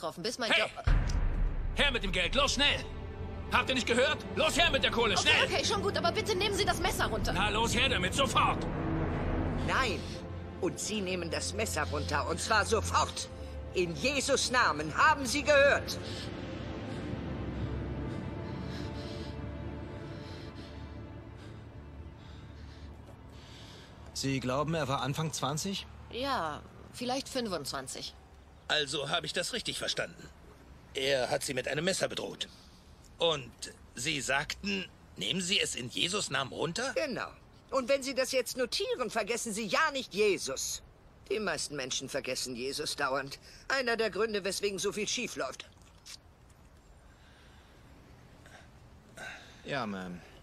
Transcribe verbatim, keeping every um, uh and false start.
getroffen, bis mein Hey! Job... Her mit dem Geld, los, schnell! Habt ihr nicht gehört? Los, her mit der Kohle, Okay, schnell! okay, schon gut, aber bitte nehmen Sie das Messer runter. Na, los, her damit, sofort! Nein. Und Sie nehmen das Messer runter, und zwar sofort. In Jesus' Namen, haben Sie gehört? Sie glauben, er war Anfang zwanzig? Ja, vielleicht fünfundzwanzig. Also habe ich das richtig verstanden. Er hat Sie mit einem Messer bedroht. Und Sie sagten, nehmen Sie es in Jesus' Namen runter? Genau. Und wenn Sie das jetzt notieren, vergessen Sie ja nicht Jesus. Die meisten Menschen vergessen Jesus dauernd. Einer der Gründe, weswegen so viel schief läuft. Ja, Ma'am.